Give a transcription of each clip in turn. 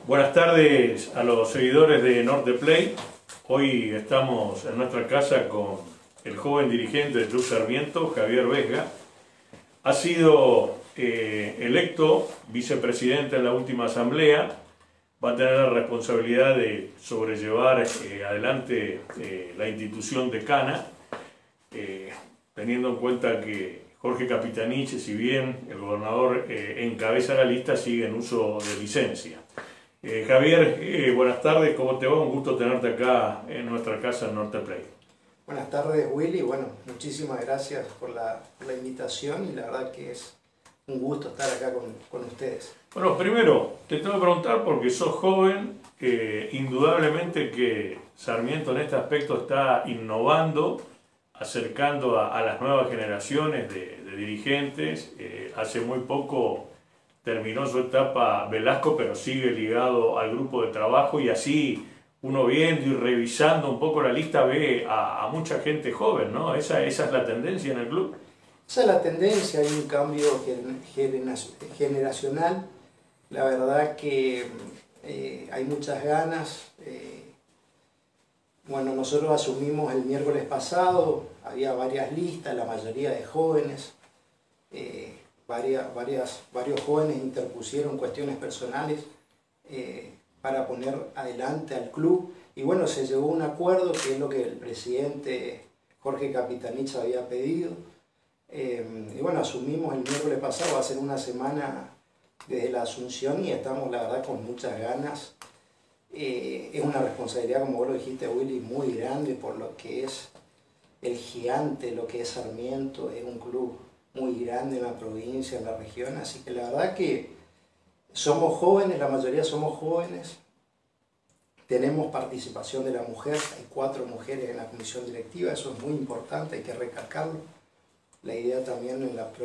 Buenas tardes a los seguidores de Norte Play. Hoy estamos en nuestra casa con el joven dirigente del Club Sarmiento, Javier Vesga. Ha sido electo vicepresidente en la última asamblea. Va a tener la responsabilidad de sobrellevar adelante la institución decana, teniendo en cuenta que Jorge Capitanich, si bien el gobernador encabeza la lista, sigue en uso de licencia. Javier, buenas tardes, ¿cómo te va? Un gusto tenerte acá en nuestra casa en Norte Play. Buenas tardes, Willy. Bueno, muchísimas gracias por la invitación y la verdad que es un gusto estar acá con ustedes. Bueno, primero te tengo que preguntar porque sos joven, indudablemente que Sarmiento en este aspecto está innovando, acercando a las nuevas generaciones de dirigentes. Hace muy poco terminó su etapa Velasco, pero sigue ligado al grupo de trabajo, y así uno viendo y revisando un poco la lista ve a mucha gente joven, ¿no? Esa es la tendencia en el club. Esa es la tendencia, hay un cambio generacional. La verdad que hay muchas ganas. Bueno, nosotros asumimos el miércoles pasado, había varias listas, la mayoría de jóvenes. Varios jóvenes interpusieron cuestiones personales para poner adelante al club, y bueno, se llegó a un acuerdo que es lo que el presidente Jorge Capitanich había pedido, y bueno, asumimos el miércoles pasado. Va a ser una semana desde la asunción y estamos, la verdad, con muchas ganas. Es una responsabilidad, como vos lo dijiste, Willy, muy grande por lo que es el gigante, lo que es Sarmiento. Es un club muy grande en la provincia, en la región, así que la verdad que somos jóvenes, la mayoría somos jóvenes. Tenemos participación de la mujer, hay 4 mujeres en la comisión directiva, eso es muy importante, hay que recalcarlo. La idea también en las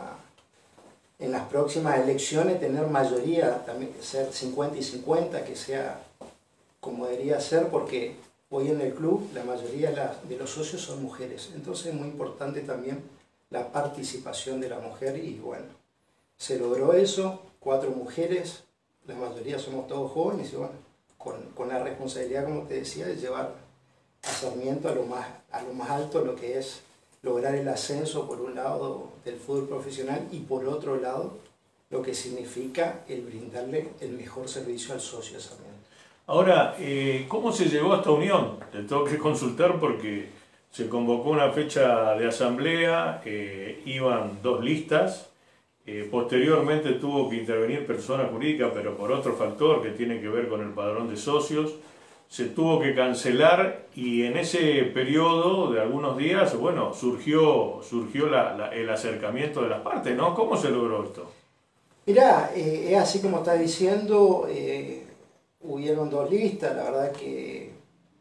próximas elecciones tener mayoría, también ser 50 y 50, que sea como debería ser, porque hoy en el club la mayoría de los socios son mujeres, entonces es muy importante también la participación de la mujer, y bueno, se logró eso, 4 mujeres, la mayoría somos todos jóvenes, y bueno, con la responsabilidad, como te decía, de llevar a Sarmiento a lo más alto, lo que es lograr el ascenso, por un lado, del fútbol profesional, y por otro lado, lo que significa el brindarle el mejor servicio al socio de Sarmiento. Ahora, ¿cómo se llegó a esta unión? Te tengo que consultar porque se convocó una fecha de asamblea, iban 2 listas, posteriormente tuvo que intervenir persona jurídica, pero por otro factor que tiene que ver con el padrón de socios, se tuvo que cancelar, y en ese periodo de algunos días, bueno, surgió el acercamiento de las partes, ¿no? ¿Cómo se logró esto? Mirá, es así como estás diciendo, hubieron 2 listas, la verdad que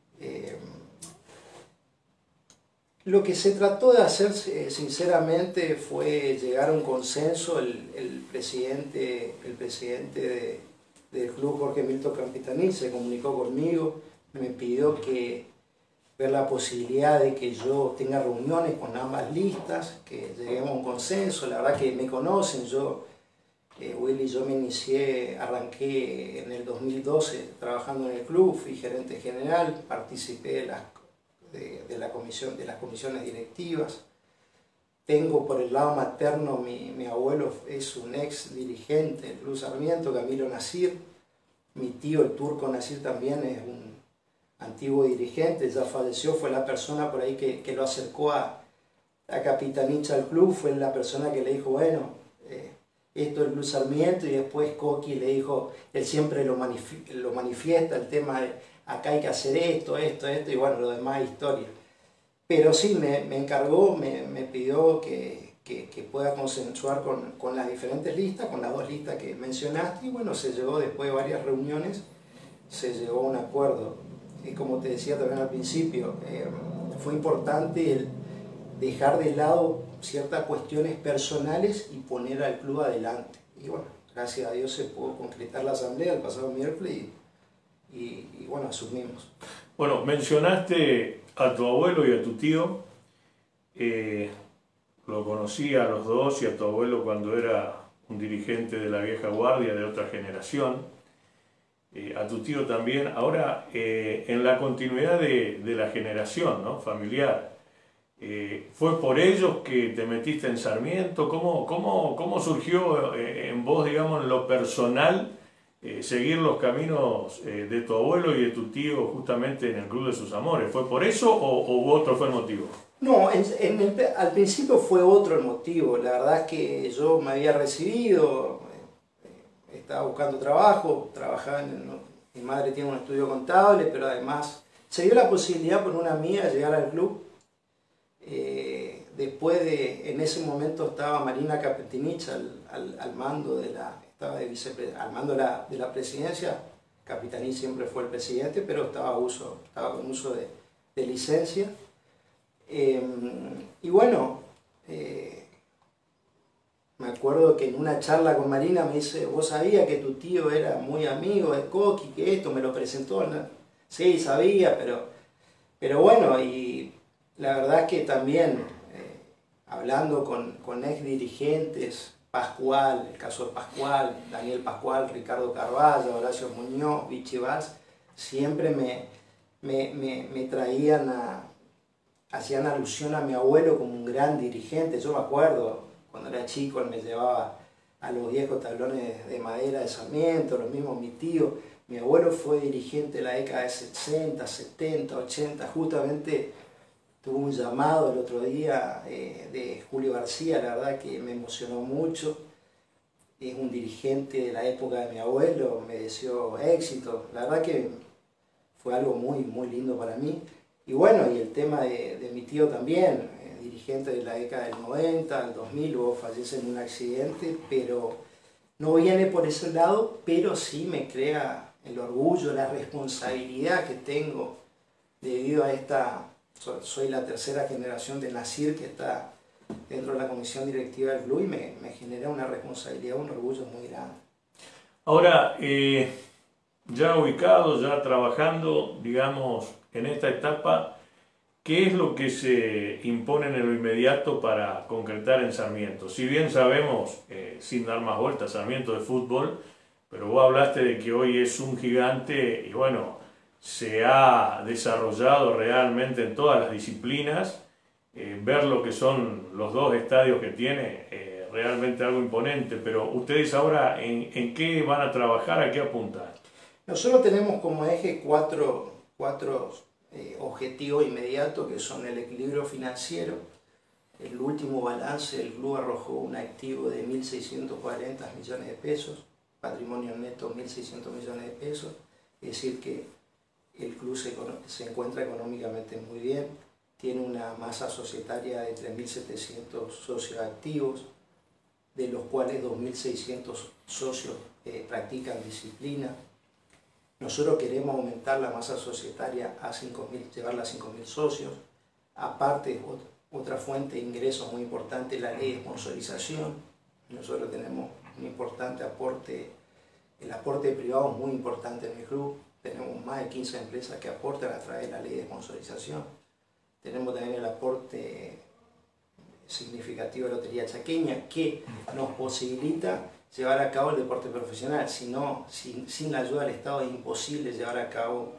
lo que se trató de hacer, sinceramente, fue llegar a un consenso. El presidente del club, Jorge Milton Capitanich, se comunicó conmigo, me pidió ver la posibilidad de que yo tenga reuniones con ambas listas, que lleguemos a un consenso. La verdad que me conocen, Willy, yo arranqué en el 2012 trabajando en el club, fui gerente general, participé de las comisiones directivas. Tengo por el lado materno, mi abuelo es un ex dirigente del Club Sarmiento, Camilo Nasir. Mi tío, el turco Nasir, también es un antiguo dirigente, ya falleció, fue la persona por ahí que lo acercó a Capitanich al club, fue la persona que le dijo, bueno, esto es el Club Sarmiento, y después Coqui le dijo, él siempre lo manifiesta, el tema de acá hay que hacer esto, y bueno, lo demás es historia. Pero sí, me encargó, me pidió que pueda consensuar con las diferentes listas, con las 2 listas que mencionaste, y bueno, se llegó, después de varias reuniones, se llegó a un acuerdo. Y como te decía también al principio, fue importante el dejar de lado ciertas cuestiones personales y poner al club adelante. Y bueno, gracias a Dios se pudo concretar la asamblea el pasado miércoles, y bueno, asumimos. Bueno, mencionaste a tu abuelo y a tu tío. Lo conocí a los 2, y a tu abuelo cuando era un dirigente de la vieja guardia de otra generación. a tu tío también. Ahora, en la continuidad de la generación, ¿no?, familiar, ¿fue por ellos que te metiste en Sarmiento? ¿Cómo surgió en vos, digamos, en lo personal, seguir los caminos de tu abuelo y de tu tío justamente en el Club de sus Amores? ¿Fue por eso o otro fue el motivo? No, al principio fue otro el motivo. La verdad es que yo me había recibido, estaba buscando trabajo, mi madre tiene un estudio contable, pero además se dio la posibilidad por una amiga de llegar al club. En ese momento estaba Marina Capetinich al mando al mando de la presidencia. Capitanich siempre fue el presidente, pero estaba con uso de licencia. Y bueno, me acuerdo que en una charla con Marina me dice: ¿vos sabías que tu tío era muy amigo de Coqui, que esto me lo presentó? ¿No? Sí, sabía, pero bueno, y la verdad es que también hablando con ex dirigentes, Pascual, el caso de Pascual, Daniel Pascual, Ricardo Carvalho, Horacio Muñoz, Vichy Valls, siempre me hacían alusión a mi abuelo como un gran dirigente. Yo me acuerdo, cuando era chico, él me llevaba a los viejos tablones de madera de Sarmiento, lo mismo mi tío. Mi abuelo fue dirigente en la década de 60, 70, 80, justamente tuvo un llamado el otro día de Julio García, la verdad que me emocionó mucho. Es un dirigente de la época de mi abuelo, me deseó éxito. La verdad que fue algo muy, muy lindo para mí. Y bueno, y el tema de mi tío también, dirigente de la década del 90, del 2000, luego fallece en un accidente, pero no viene por ese lado, pero sí me crea el orgullo, la responsabilidad que tengo debido a soy la tercera generación de Nasir que está dentro de la comisión directiva del club, y me genera una responsabilidad, un orgullo muy grande. Ahora, ya ubicado, ya trabajando, digamos, en esta etapa, ¿qué es lo que se impone en lo inmediato para concretar en Sarmiento? Si bien sabemos, sin dar más vueltas, Sarmiento de fútbol, pero vos hablaste de que hoy es un gigante y bueno, se ha desarrollado realmente en todas las disciplinas. Ver lo que son los dos estadios que tiene, realmente algo imponente. Pero ustedes ahora, ¿en qué van a trabajar? ¿A qué apuntan? Nosotros tenemos como eje cuatro objetivos inmediatos, que son el equilibrio financiero. El último balance del club arrojó un activo de 1.640 millones de pesos, patrimonio neto 1.600 millones de pesos, es decir que el club se encuentra económicamente muy bien, tiene una masa societaria de 3.700 socios activos, de los cuales 2.600 socios practican disciplina. Nosotros queremos aumentar la masa societaria a 5.000, llevarla a 5.000 socios. Aparte, otra fuente de ingresos muy importante es la ley de sponsorización. Nosotros tenemos un importante aporte, el aporte privado es muy importante en el club. Tenemos más de 15 empresas que aportan a través de la ley de sponsorización. Tenemos también el aporte significativo de Lotería Chaqueña, que nos posibilita llevar a cabo el deporte profesional. Si no, sin la ayuda del Estado es imposible llevar a cabo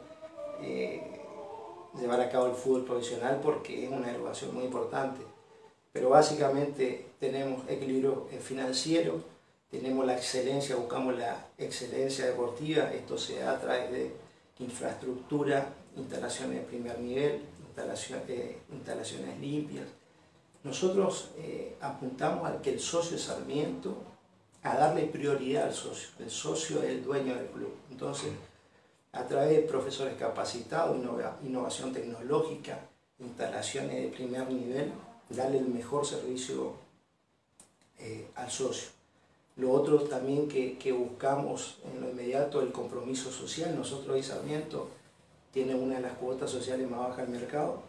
el fútbol profesional, porque es una erogación muy importante. Pero básicamente tenemos equilibrio financiero, tenemos la excelencia, buscamos la excelencia deportiva. Esto se da a través de infraestructura, instalaciones de primer nivel, instalaciones limpias. Nosotros apuntamos a que el socio de Sarmiento, a darle prioridad al socio. El socio es el dueño del club. Entonces, a través de profesores capacitados, innovación tecnológica, instalaciones de primer nivel, darle el mejor servicio al socio. Lo otro también que buscamos en lo inmediato, el compromiso social. Nosotros hoy Sarmiento tiene una de las cuotas sociales más bajas del mercado.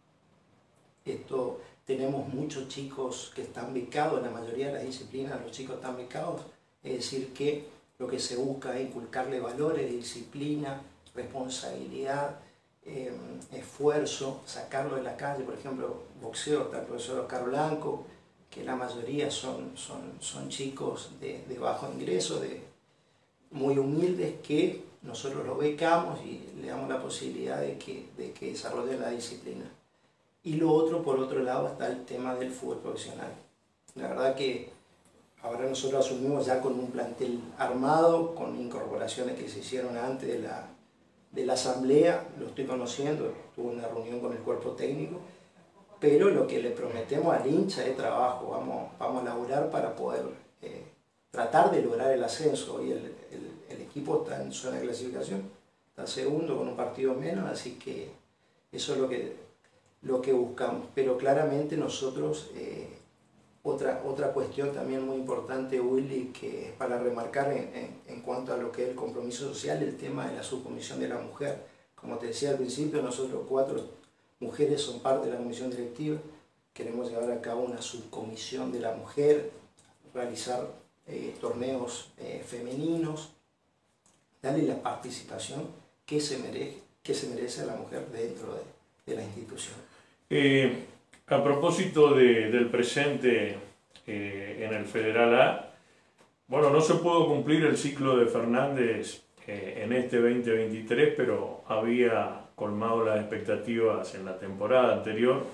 Tenemos muchos chicos que están becados, en la mayoría de las disciplinas los chicos están becados, es decir que lo que se busca es inculcarle valores, disciplina, responsabilidad, esfuerzo, sacarlo de la calle. Por ejemplo, boxeo, está el profesor Oscar Blanco, que la mayoría son chicos de bajo ingreso, muy humildes, que nosotros los becamos y le damos la posibilidad de que desarrollen la disciplina. Y lo otro, por otro lado, está el tema del fútbol profesional. La verdad que ahora nosotros asumimos ya con un plantel armado, con incorporaciones que se hicieron antes de la asamblea, lo estoy conociendo, tuve una reunión con el cuerpo técnico, pero lo que le prometemos al hincha es trabajo, vamos a laburar para poder tratar de lograr el ascenso. Hoy el equipo está en zona de clasificación, está segundo con un partido menos, así que eso es lo que buscamos. Pero claramente nosotros, otra cuestión también muy importante, Willy, que es para remarcar en cuanto a lo que es el compromiso social, el tema de la subcomisión de la mujer. Como te decía al principio, nosotros 4 mujeres son parte de la comisión directiva, queremos llevar a cabo una subcomisión de la mujer, realizar torneos femeninos, darle la participación que se merece a la mujer dentro de la institución. A propósito del presente en el Federal A, bueno, no se pudo cumplir el ciclo de Fernández en este 2023, pero había colmado las expectativas en la temporada anterior.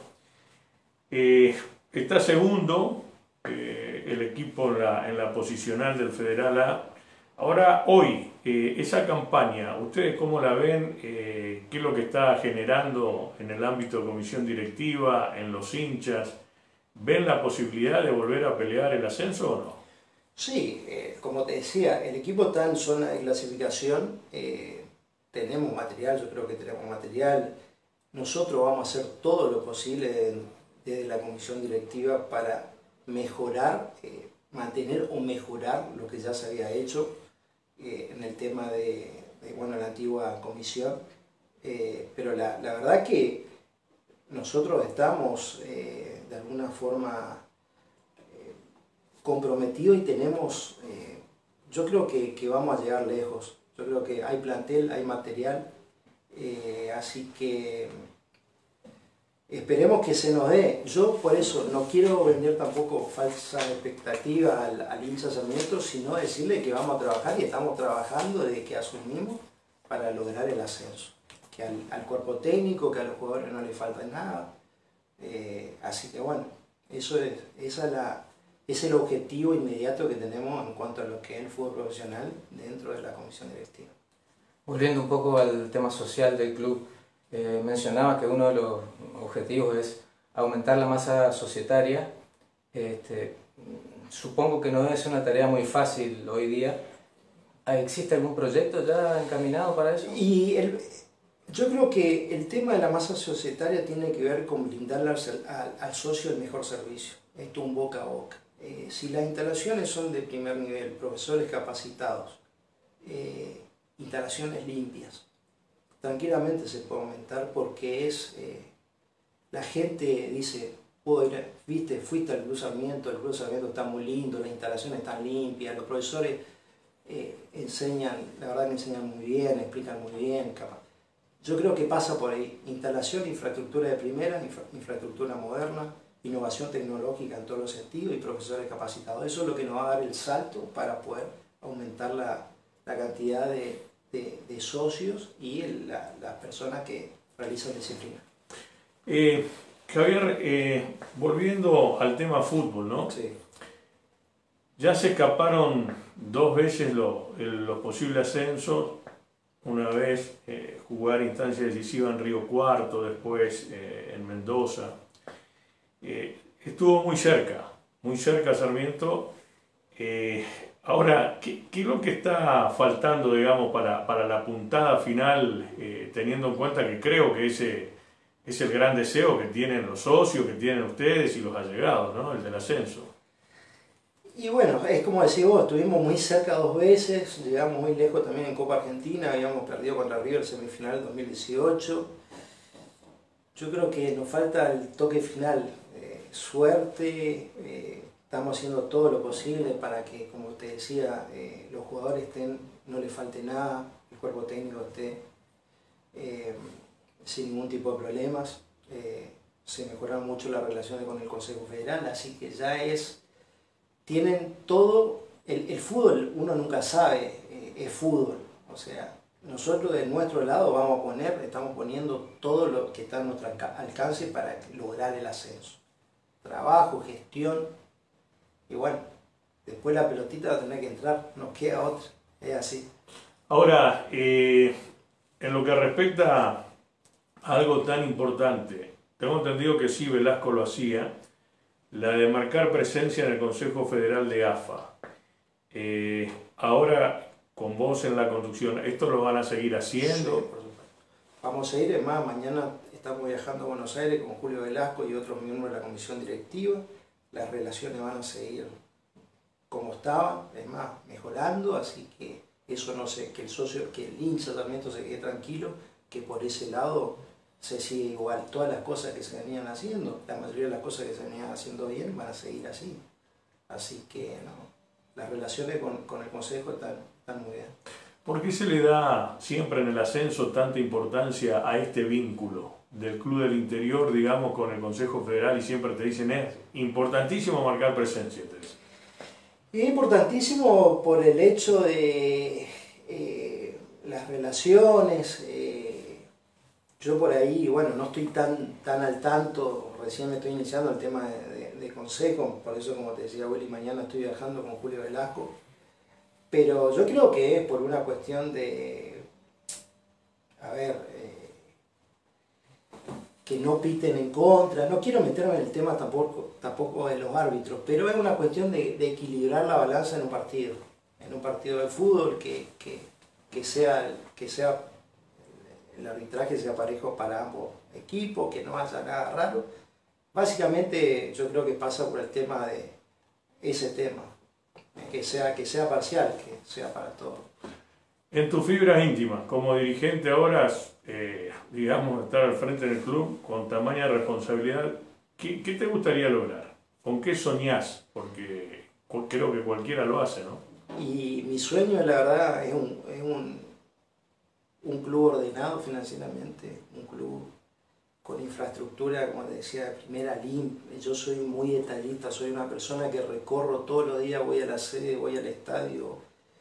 Está segundo el equipo en la posicional del Federal A. Ahora, hoy, esa campaña, ¿ustedes cómo la ven? ¿Qué es lo que está generando en el ámbito de comisión directiva, en los hinchas? ¿Ven la posibilidad de volver a pelear el ascenso o no? Sí, como te decía, el equipo está en zona de clasificación, tenemos material, yo creo que tenemos material. Nosotros vamos a hacer todo lo posible desde la comisión directiva para mejorar, mantener o mejorar lo que ya se había hecho en el tema de la antigua comisión. Pero la verdad que nosotros estamos de alguna forma comprometidos y tenemos, yo creo que vamos a llegar lejos. Yo creo que hay plantel, hay material, así que esperemos que se nos dé. Yo por eso no quiero vender tampoco falsas expectativas al hincha Sarmiento, sino decirle que vamos a trabajar y estamos trabajando desde que asumimos para lograr el ascenso. Que al cuerpo técnico, que a los jugadores no les falta nada. Así que bueno, ese es el objetivo inmediato que tenemos en cuanto a lo que es el fútbol profesional dentro de la comisión directiva. Volviendo un poco al tema social del club, mencionaba que uno de los objetivos es aumentar la masa societaria. Supongo que no debe ser una tarea muy fácil hoy día. ¿Existe algún proyecto ya encaminado para eso? Yo creo que el tema de la masa societaria tiene que ver con brindarle al socio el mejor servicio. Esto un boca a boca. Si las instalaciones son de primer nivel, profesores capacitados, instalaciones limpias, tranquilamente se puede aumentar porque la gente dice, fuiste al Club Sarmiento, el Club Sarmiento está muy lindo, las instalaciones están limpias, los profesores enseñan, la verdad que enseñan muy bien, explican muy bien. Yo creo que pasa por ahí, instalación, infraestructura de primera, infraestructura moderna, innovación tecnológica en todos los sentidos y profesores capacitados. Eso es lo que nos va a dar el salto para poder aumentar la cantidad de socios y las personas que realizan disciplina. Javier, volviendo al tema fútbol, ¿no? Sí. Ya se escaparon 2 veces los posibles ascensos, una vez jugar instancia decisiva en Río Cuarto, después en Mendoza. Estuvo muy cerca Sarmiento. Ahora, ¿qué es lo que está faltando, digamos, para la puntada final, teniendo en cuenta que creo que ese es el gran deseo que tienen los socios, que tienen ustedes y los allegados, ¿no? El del ascenso. Y bueno, es como decís vos, estuvimos muy cerca 2 veces, llegamos muy lejos también en Copa Argentina, habíamos perdido contra River el semifinal del 2018. Yo creo que nos falta el toque final, suerte, estamos haciendo todo lo posible para que, como te decía, los jugadores no les falte nada, el cuerpo técnico esté sin ningún tipo de problemas. Se mejoraron mucho las relaciones con el Consejo Federal, así que ya tienen todo, el fútbol uno nunca sabe, es fútbol, o sea, nosotros de nuestro lado estamos poniendo todo lo que está a nuestro alcance para lograr el ascenso. Trabajo, gestión, y bueno, después la pelotita va a tener que entrar, nos queda otra, es así. Ahora, en lo que respecta a algo tan importante, tengo entendido que sí Velasco lo hacía, la de marcar presencia en el Consejo Federal de AFA. Ahora, con vos en la conducción, ¿esto lo van a seguir haciendo? Sí, por supuesto. Vamos a ir, es más, mañana estamos viajando a Buenos Aires con Julio Velasco y otros miembros de la comisión directiva. Las relaciones van a seguir como estaban, es más, mejorando, así que eso no sé, que el socio, que el hincha también se quede tranquilo, que por ese lado se sigue igual. Todas las cosas que se venían haciendo, la mayoría de las cosas que se venían haciendo bien van a seguir así. Así que no, las relaciones con el Consejo están muy bien. ¿Por qué se le da siempre en el ascenso tanta importancia a este vínculo del Club del Interior, digamos, con el Consejo Federal, y siempre te dicen es importantísimo marcar presencia? Es importantísimo por el hecho de las relaciones. Yo por ahí, bueno, no estoy tan al tanto, recién me estoy iniciando el tema de Consejo, por eso, como te decía Willy, mañana estoy viajando con Julio Velasco. Pero yo creo que es por una cuestión de, a ver, que no piten en contra. No quiero meterme en el tema tampoco de los árbitros, pero es una cuestión de equilibrar la balanza en un partido de fútbol, que sea el arbitraje sea parejo para ambos equipos, que no haya nada raro. Básicamente yo creo que pasa por el tema de ese tema. Que sea parcial, que sea para todos. En tus fibras íntimas, como dirigente ahora, digamos, estar al frente del club con tamaña responsabilidad, ¿qué te gustaría lograr? ¿Con qué soñás? Porque creo que cualquiera lo hace, ¿no? Y mi sueño, la verdad, es un club ordenado financieramente, un club con infraestructura, como te decía, de primera línea. Yo soy muy detallista, soy una persona que recorro todos los días, voy a la sede, voy al estadio,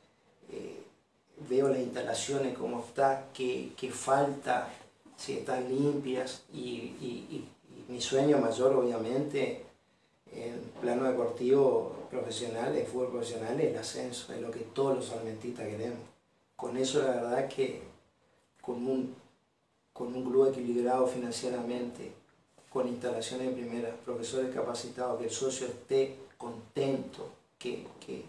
veo las instalaciones, cómo está, qué falta, si están limpias, y mi sueño mayor, obviamente, en plano deportivo profesional, de fútbol profesional, es el ascenso, es lo que todos los salmentistas queremos. Con eso, la verdad que con un club equilibrado financieramente, con instalaciones de primera, profesores capacitados, que el socio esté contento, que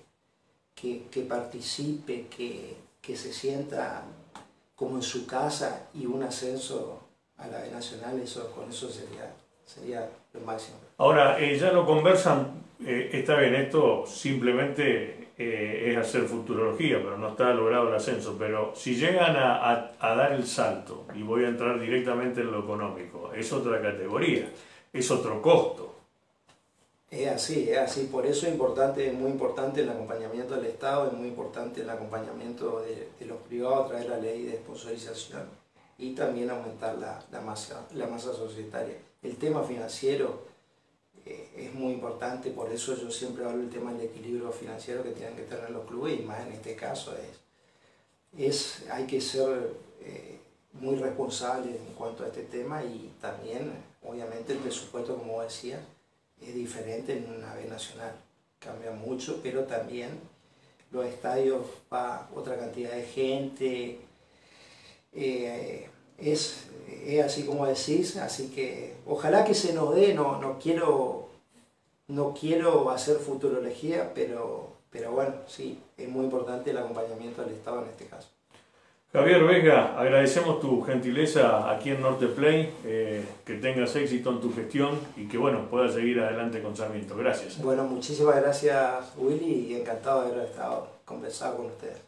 participe, que se sienta como en su casa, y un ascenso a la B Nacional, con eso sería lo máximo. Ahora, ya lo conversan, está bien, esto simplemente es hacer futurología, pero no está logrado el ascenso. Pero si llegan a dar el salto, y voy a entrar directamente en lo económico, es otra categoría, es otro costo. Es así, por eso es muy importante el acompañamiento del Estado, es muy importante el acompañamiento de los privados a través de la ley de sponsorización, y también aumentar la masa societaria. El tema financiero es muy importante, por eso yo siempre hablo del tema del equilibrio financiero que tienen que tener los clubes, y más en este caso hay que ser muy responsable en cuanto a este tema, y también obviamente el presupuesto, como decía, es diferente en una B Nacional, cambia mucho, pero también los estadios va otra cantidad de gente, es así como decís, así que ojalá que se nos dé. No quiero hacer futurología, pero bueno, sí, es muy importante el acompañamiento del Estado en este caso. Javier Vesga, agradecemos tu gentileza aquí en Norte Play, que tengas éxito en tu gestión y que bueno, puedas seguir adelante con Sarmiento. Gracias. Bueno, muchísimas gracias, Willy, y encantado de haber conversado con ustedes.